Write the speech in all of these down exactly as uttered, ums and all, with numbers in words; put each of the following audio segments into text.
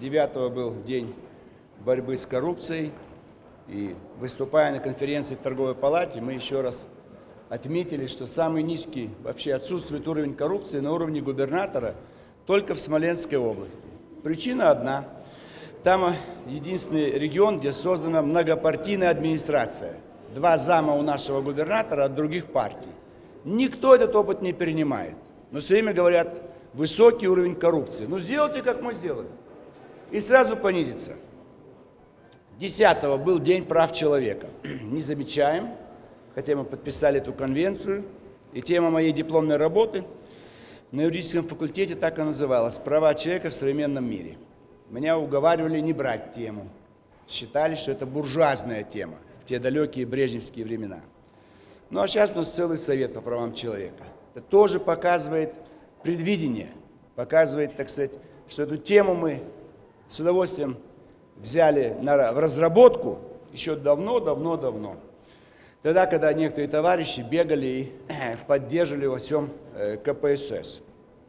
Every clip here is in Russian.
девятого был день борьбы с коррупцией. И выступая на конференции в торговой палате, мы еще раз отметили, что самый низкий, вообще отсутствует уровень коррупции на уровне губернатора только в Смоленской области. Причина одна. Там единственный регион, где создана многопартийная администрация. Два зама у нашего губернатора от других партий. Никто этот опыт не перенимает. Но все время говорят, высокий уровень коррупции. Ну сделайте, как мы сделали. И сразу понизится. десятого был День прав человека. Не замечаем, хотя мы подписали эту конвенцию. И тема моей дипломной работы на юридическом факультете так и называлась «Права человека в современном мире». Меня уговаривали не брать тему. Считали, что это буржуазная тема в те далекие брежневские времена. Ну а сейчас у нас целый совет по правам человека. Это тоже показывает предвидение, показывает, так сказать, что эту тему мы с удовольствием взяли на, в разработку еще давно-давно-давно. Тогда, когда некоторые товарищи бегали и поддерживали во всем ка пэ эс эс.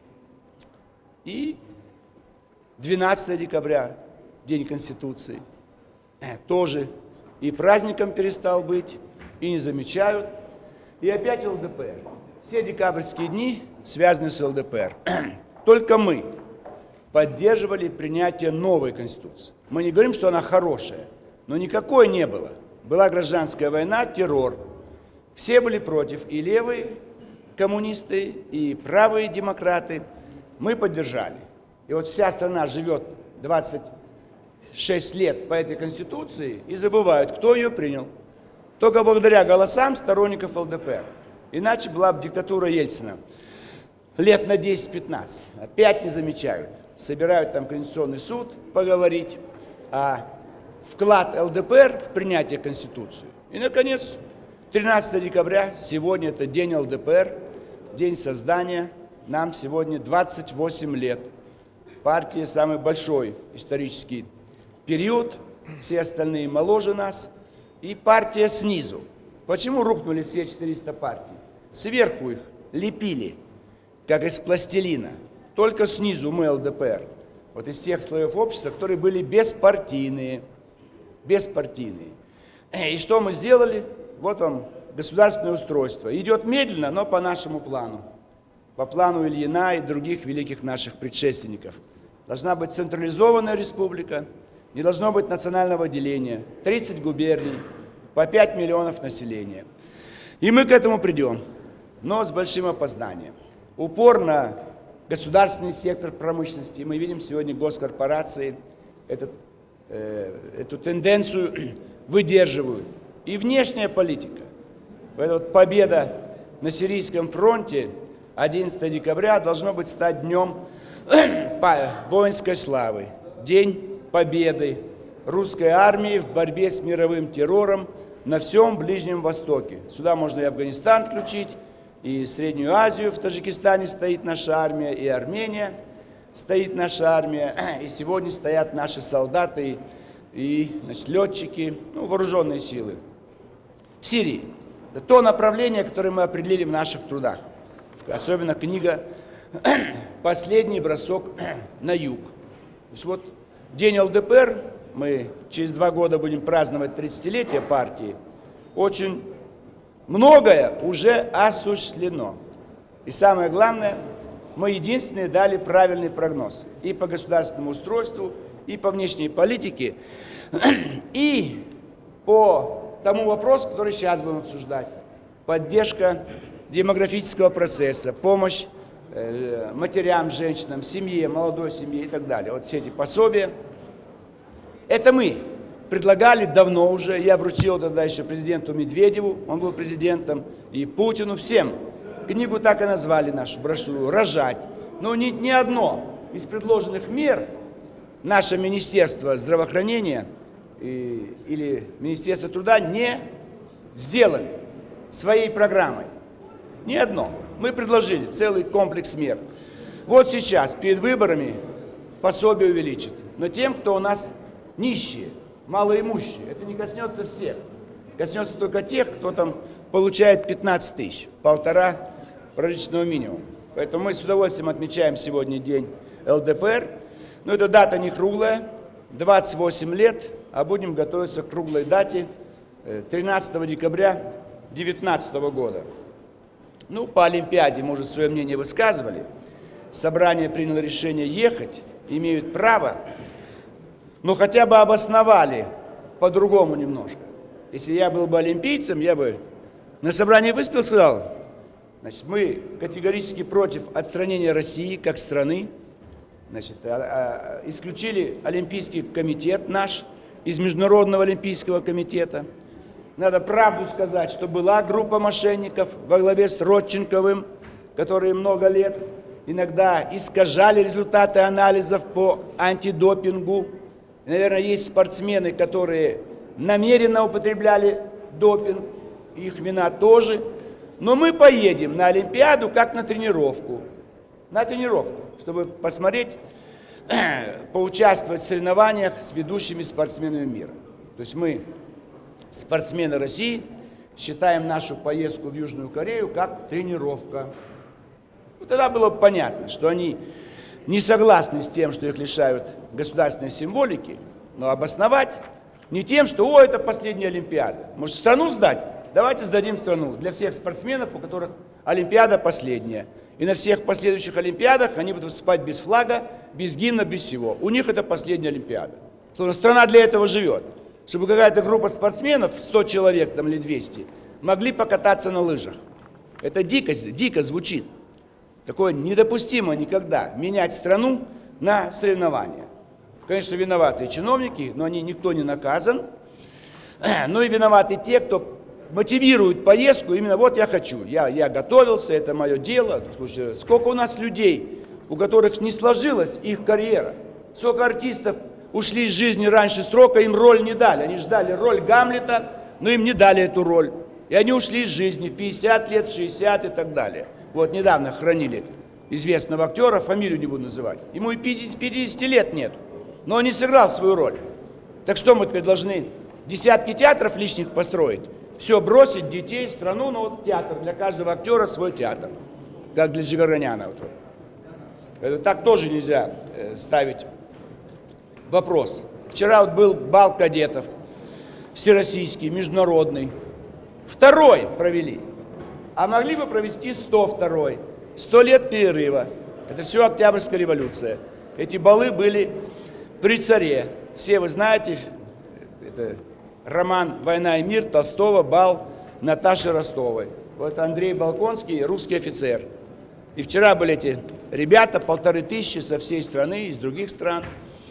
И двенадцатого декабря, День Конституции, тоже и праздником перестал быть, и не замечают. И опять эл дэ пэ эр. Все декабрьские дни связаны с эл дэ пэ эр. Только мы поддерживали принятие новой Конституции. Мы не говорим, что она хорошая, но никакой не было. Была гражданская война, террор. Все были против, и левые коммунисты, и правые демократы. Мы поддержали. И вот вся страна живет двадцать шесть лет по этой Конституции и забывают, кто ее принял. Только благодаря голосам сторонников эл дэ пэ эр. Иначе была бы диктатура Ельцина. Лет на десять-пятнадцать. Опять не замечают. Собирают там Конституционный суд поговорить, а вклад эл дэ пэ эр в принятие Конституции. И, наконец, тринадцатого декабря, сегодня это день эл дэ пэ эр, день создания. Нам сегодня двадцать восемь лет. Партия самый большой исторический период, все остальные моложе нас. И партия снизу. Почему рухнули все четыреста партий? Сверху их лепили, как из пластилина. Только снизу мы эл дэ пэ эр. Вот из тех слоев общества, которые были беспартийные. Беспартийные. И что мы сделали? Вот вам государственное устройство. Идет медленно, но по нашему плану. По плану Ильина и других великих наших предшественников. Должна быть централизованная республика, не должно быть национального деления. тридцать губерний, по пять миллионов населения. И мы к этому придем, но с большим опозданием. Упор на государственный сектор промышленности. Мы видим сегодня госкорпорации этот, э, эту тенденцию выдерживают. И внешняя политика. Вот победа на Сирийском фронте одиннадцатого декабря должно быть стать днем воинской славы. День победы русской армии в борьбе с мировым террором на всем Ближнем Востоке. Сюда можно и Афганистан включить, и Среднюю Азию, в Таджикистане стоит наша армия, и Армения стоит наша армия, и сегодня стоят наши солдаты и значит, летчики, ну, вооруженные силы. В Сирии. Это то направление, которое мы определили в наших трудах. Особенно книга «Последний бросок на юг». То есть вот день эл дэ пэ эр, мы через два года будем праздновать тридцатилетие партии, очень многое уже осуществлено. И самое главное, мы единственные дали правильный прогноз и по государственному устройству, и по внешней политике, и по тому вопросу, который сейчас будем обсуждать. Поддержка демографического процесса, помощь э, матерям, женщинам, семье, молодой семье и так далее. Вот все эти пособия. Это мы предлагали давно уже. Я вручил тогда еще президенту Медведеву, он был президентом, и Путину, всем. Книгу так и назвали нашу брошюру «Рожать». Но ни, ни одно из предложенных мер наше Министерство здравоохранения и, или Министерство труда не сделали своей программой. Ни одно. Мы предложили целый комплекс мер. Вот сейчас, перед выборами, пособие увеличит. Но тем, кто у нас нищие, малоимущие, это не коснется всех. Коснется только тех, кто там получает пятнадцать тысяч, полтора прожиточного минимума. Поэтому мы с удовольствием отмечаем сегодня день эл дэ пэ эр. Но эта дата не круглая, двадцать восемь лет, а будем готовиться к круглой дате тринадцатого декабря две тысячи девятнадцатого года. Ну, по Олимпиаде мы уже свое мнение высказывали. Собрание приняло решение ехать, имеют право, но хотя бы обосновали по-другому немножко. Если я был бы олимпийцем, я бы на собрании выступил и сказал, значит, мы категорически против отстранения России как страны, значит, а, а, исключили Олимпийский комитет наш из Международного Олимпийского комитета. Надо правду сказать, что была группа мошенников во главе с Родченковым, которые много лет иногда искажали результаты анализов по антидопингу. И, наверное, есть спортсмены, которые намеренно употребляли допинг, их вина тоже. Но мы поедем на Олимпиаду как на тренировку. На тренировку, чтобы посмотреть, поучаствовать в соревнованиях с ведущими спортсменами мира. То есть мы, спортсмены России, считаем нашу поездку в Южную Корею как тренировка. Ну, тогда было бы понятно, что они не согласны с тем, что их лишают государственной символики, но обосновать не тем, что «О, это последняя Олимпиада». Может, страну сдать? Давайте сдадим страну для всех спортсменов, у которых Олимпиада последняя. И на всех последующих Олимпиадах они будут выступать без флага, без гимна, без всего. У них это последняя Олимпиада. Словно страна для этого живет. Чтобы какая-то группа спортсменов, сто человек там, или двести, могли покататься на лыжах. Это дико, дико звучит. Такое недопустимо никогда менять страну на соревнования. Конечно, виноваты чиновники, но они никто не наказан. Но и виноваты те, кто мотивирует поездку, именно вот я хочу, я, я готовился, это мое дело. Слушай, сколько у нас людей, у которых не сложилась их карьера, сколько артистов ушли из жизни раньше срока, им роль не дали. Они ждали роль Гамлета, но им не дали эту роль. И они ушли из жизни в пятьдесят лет, в шестьдесят и так далее. Вот недавно хранили известного актера, фамилию не буду называть. Ему и пятидесяти лет нет, но он не сыграл свою роль. Так что мы теперь должны десятки театров лишних построить? Все бросить, детей, страну, но вот театр. Для каждого актера свой театр. Как для Джигарханяна. Вот. Это так тоже нельзя ставить вопрос. Вчера вот был бал кадетов. Всероссийский, международный. Второй провели. А могли бы провести сто второй. Сто лет перерыва. Это все Октябрьская революция. Эти балы были при царе. Все вы знаете, это роман «Война и мир» Толстого, бал Наташи Ростовой. Вот Андрей Болконский, русский офицер. И вчера были эти ребята, полторы тысячи со всей страны, из других стран.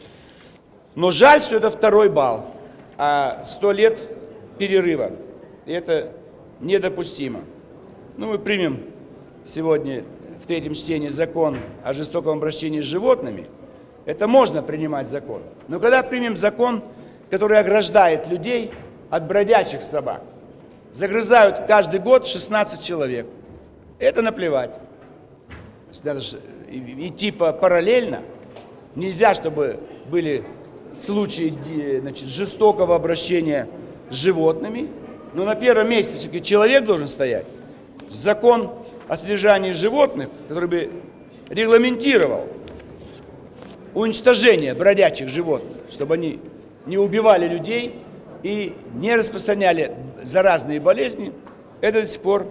Но жаль, что это второй бал, а сто лет перерыва. И это недопустимо. Ну, мы примем сегодня в третьем чтении закон о жестоком обращении с животными. Это можно принимать закон. Но когда примем закон, который ограждает людей от бродячих собак, загрызают каждый год шестнадцать человек, это наплевать. Надо же идти параллельно. Нельзя, чтобы были случаи, значит, жестокого обращения с животными. Но на первом месте все-таки человек должен стоять. Закон о содержании животных, который бы регламентировал уничтожение бродячих животных, чтобы они не убивали людей и не распространяли заразные болезни, это до сих пор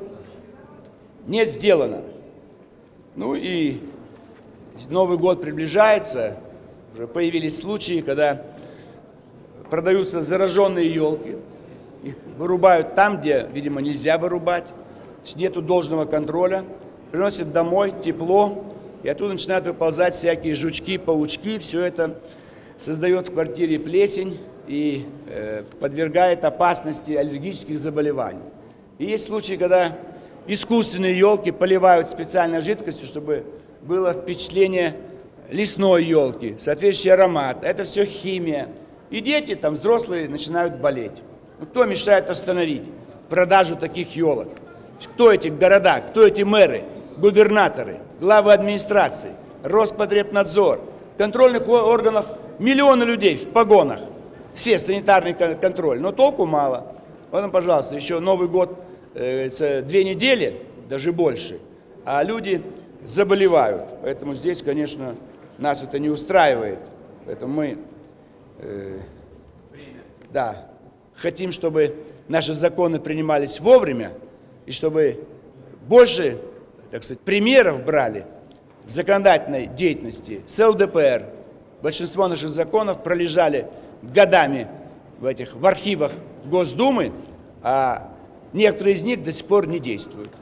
не сделано. Ну и Новый год приближается, уже появились случаи, когда продаются зараженные елки, их вырубают там, где, видимо, нельзя вырубать, нету должного контроля, приносят домой тепло, и оттуда начинают выползать всякие жучки, паучки, все это создает в квартире плесень и э, подвергает опасности аллергических заболеваний. И есть случаи, когда искусственные елки поливают специальной жидкостью, чтобы было впечатление лесной елки, соответствующий аромат. Это все химия. И дети, там, взрослые, начинают болеть. Ну, кто мешает остановить продажу таких елок? Кто эти города, кто эти мэры, губернаторы, главы администрации, Роспотребнадзор, контрольных органов, миллионы людей в погонах, все санитарный контроль, но толку мало. Вот, пожалуйста, еще Новый год, э, две недели, даже больше, а люди заболевают. Поэтому здесь, конечно, нас это не устраивает. Поэтому мы э, да, хотим, чтобы наши законы принимались вовремя, и чтобы больше, так сказать, примеров брали в законодательной деятельности с эл дэ пэ эр. Большинство наших законов пролежали годами в этих в архивах Госдумы, а некоторые из них до сих пор не действуют.